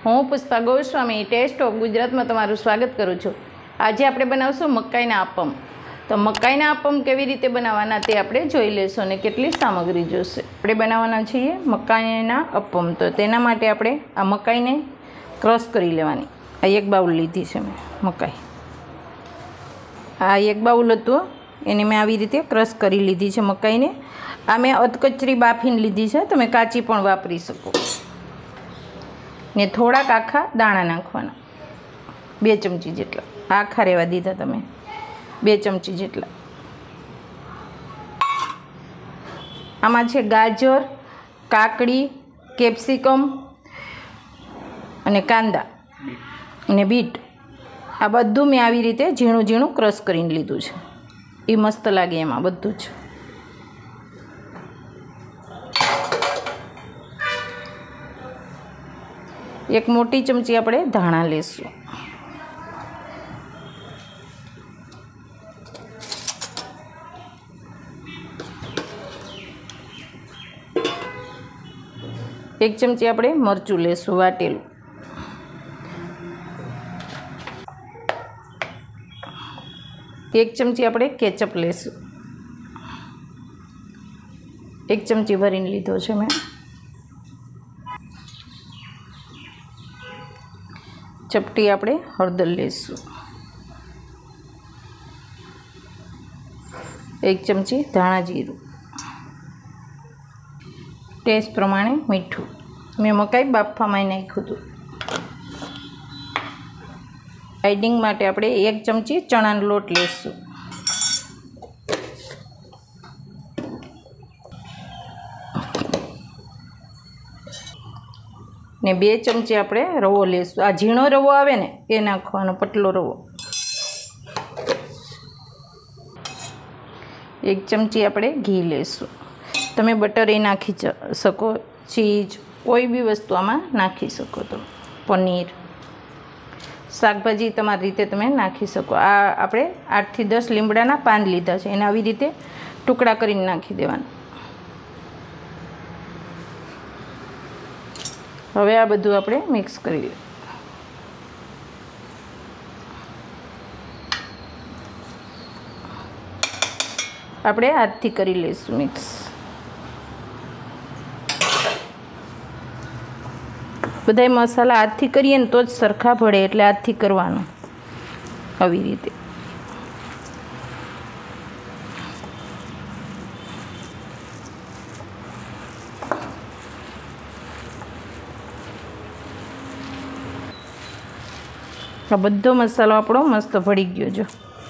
હું Pushpa Goswami test of ગુજરાતમાં તમારું સ્વાગત કરું છું। આજે આપણે બનાવશું મકાઈના અપમ। તો મકાઈના અપમ કેવી રીતે બનાવવાના તે આપણે જોઈ લેશું અને કેટલી સામગ્રી જોઈશે। આપણે બનાવવાના છીએ મકાઈના અપમ। તો તેના માટે આપણે આ મકાઈને ક્રશ કરી લેવાની। આ એક બાઉલ લીધી છે મેં મકાઈ। આ એક બાઉલ હતું એને મેં આવી રીતે ક્રશ કરી લીધી છે મકાઈને। આ મેં અધકચરી બાફીને લીધી છે, તમે કાચી પણ વાપરી શકો। ने थोड़ा आखा दाणा नाखवाना 2 चमची जेटला, आखा रेवा दीधा तमे 2 चमची जेटला। आमां छे गाजर, काकड़ी, केप्सिकम अने कांदा अने बीट। आ बधुं मैं आवी रीते झीणुं झीणुं क्रश करीने लीधुं छे। ए मस्त लागे एमां बधुं ज। एक मोटी चमची આપણે ધાણા લેશું। एक चमची આપણે મરચું લેશું વાટેલું। एक चमची આપણે કેચઅપ લેશું। 1 ચમચી ભરીને લીધો છે મેં। चपटी આપણે हळदर लेशुं। 1 चमची धाणा जीरुं। टेस्ट प्रमाणे मीठुं। मैं मकाई बाफवामां नाख्युं हतुं। बाइडिंग माटे આપણે 1 चमची चणानो लोट लेशुं। ने 2 चमची આપણે રવો લેશું। આ ઝીણો રવો આવે ને એ નાખવાનો, પતલો રવો। 1 ચમચી આપણે ઘી લેશું। તમે બટર એ નાખી શકો, ચીઝ કોઈ બી વસ્તુ આમાં નાખી શકો। તો પનીર, શાકભાજી તમારી રીતે તમે નાખી શકો। આ આપણે 8 થી 10 લીમડાના પાન લીધા છે, એને આવી રીતે ટુકડા કરીને નાખી દેવાના। હવે આ બધું આપણે મિક્સ કરી લઈએ। આપણે હાથથી કરી લઈશું મિક્સ। બધાય મસાલા હાથથી કરીએ ને તો જ સરખા પડે, એટલે હાથથી કરવાનું આવી રીતે। आ बधो मसालो आपणो मस्त भળી गयो। जो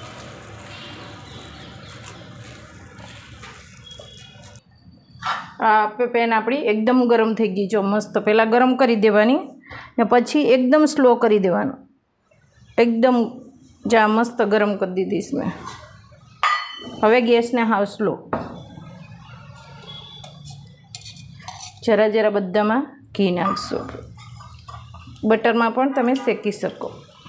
आ पेन आपणी एकदम गरम थई गई। जो मस्त पहला गरम करी देवानी ने पछी एकदम स्लो करी देवानो। एकदम जा मस्त गरम कर दीधी इसमें। हवे गैस ने हाव स्लो। जरा जरा बधामां घी नाखशो। बटर में पण तमे शेकी सको।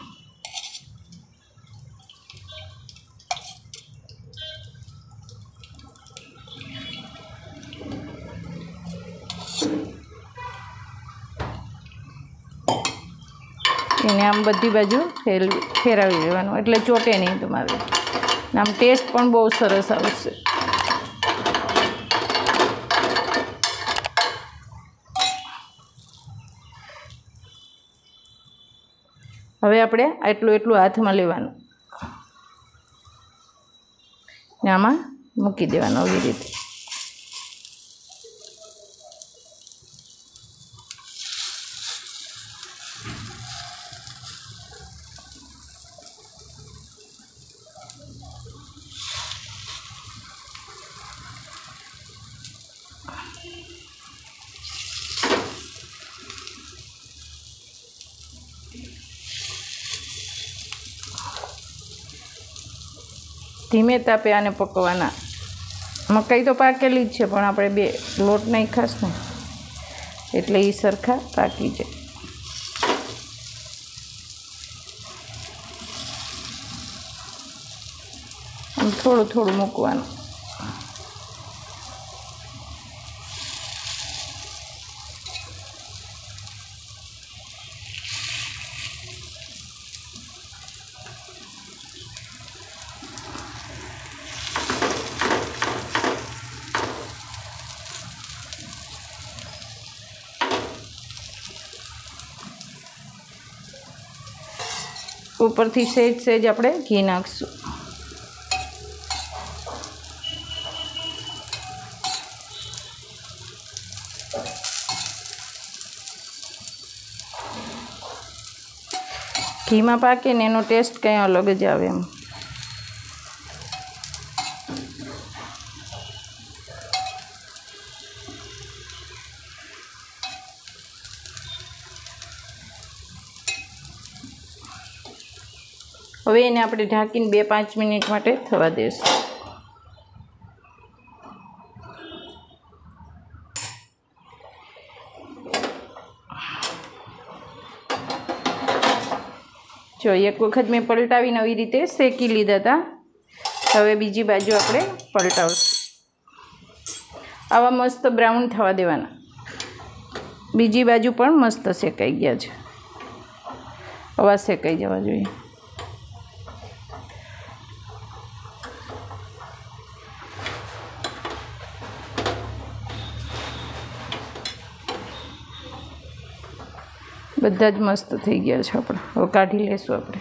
એને આમ બધી બાજુ ફેરવી દેવાનું એટલે ચોટે નહીં તમારે। આમ ટેસ્ટ પણ બહુ સરસ આવશે। હવે આપણે આટલું એટલું હાથમાં લેવાનું ને આમાં મૂકી દેવાનું આવી રીતે। धीमे तापे आने पकवाना। मकाई तो पाकेली ज छे, पण आपणे 2 लोट नाख्यास ने એટલે એ સરખા પાકી જાય। આમ થોડું થોડું મૂકવાનું। ઉપરથી સહેજ આપણે ઘી નાખશું. ઘીમાં પાકે ને એનો ટેસ્ટ કંઈ અલગ જ આવે એમ. હવે એને આપણે ઢાંકીને 2-5 મિનિટ માટે થવા દઈશું. જો એક વખત મેં પલટાવીને આવી રીતે શેકી લીધા હતા. હવે બીજી બાજુ આપણે પલટાવશું. આવા મસ્ત બ્રાઉન થવા દેવાના. બીજી બાજુ પણ મસ્ત શેકાઈ ગયા છે. આવા શેકાઈ જવા જોઈએ. બધા જ મસ્ત થઈ ગયા છે આપણે. હવે કાઢી લેશું આપણે.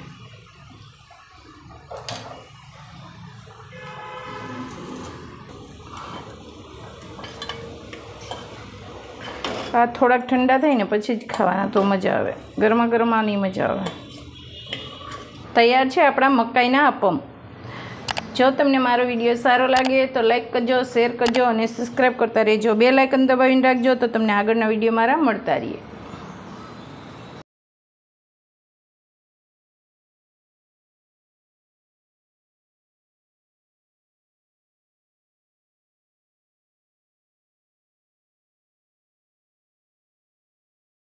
આ થોડાક ઠંડા થાય ને પછી જ ખાવાના તો મજા આવે. ગરમા ગરમ આની મજા આવે. તૈયાર છે આપણા મકાઈના અપમ. જો તમને મારો વિડીયો સારો લાગે તો લાઈક કરજો, શેર કરજો અને સબસ્ક્રાઈબ કરતા રહેજો. બેલ આઇકન દબાવીને રાખજો તો તમને આગળના વિડીયો મારા મળતા રહે.